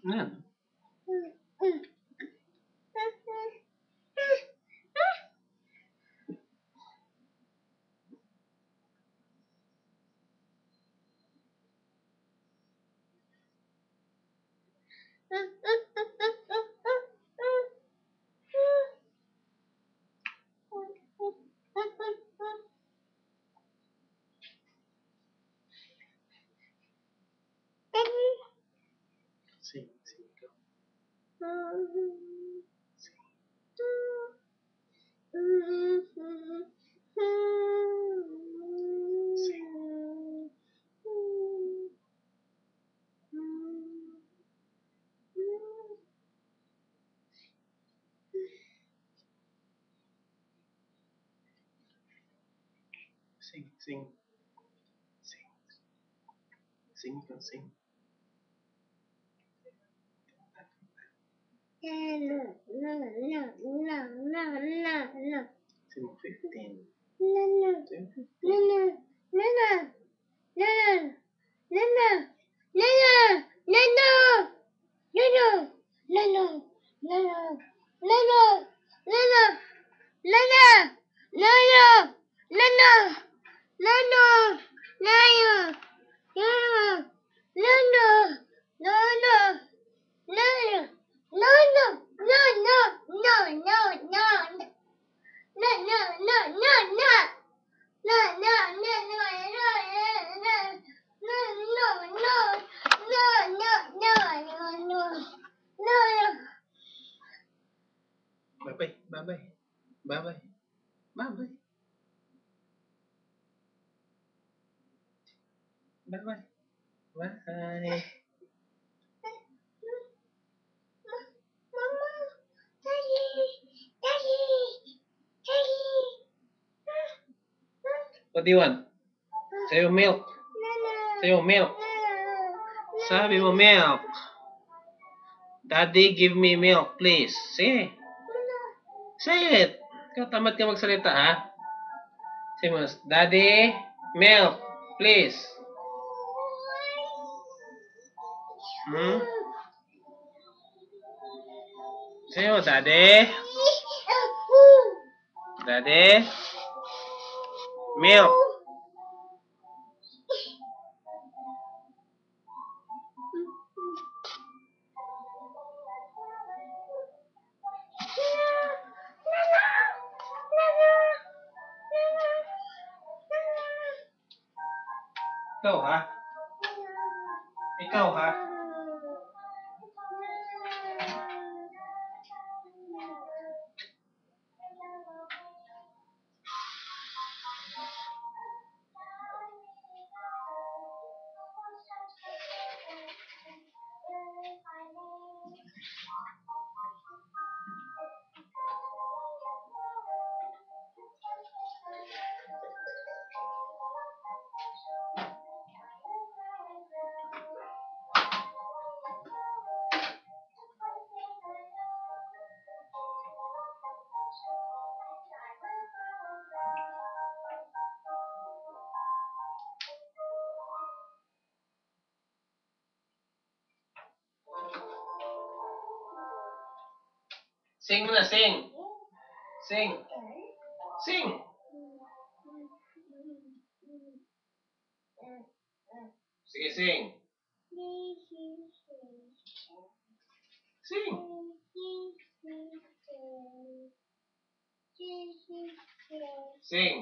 Ano? Sing, sing, go. Sing, sing, sing, sing, go, sing. Sing 15. Sing 15. Bye-bye, bye-bye, bye-bye, bye-bye, bye-bye, bye. What do you want? Say milk. Say milk. Sabi mo milk. Daddy, give me milk, please. Sige. Say it. Ikaw tamad ka magsalita, ha? Say mo, Daddy, milk, please. Hmm? Say mo, Daddy. Daddy, milk. Ikaw, ha? Ikaw, ha? Sing mo na, sing. Sing. Sing. Sige, sing. Sing. Sing.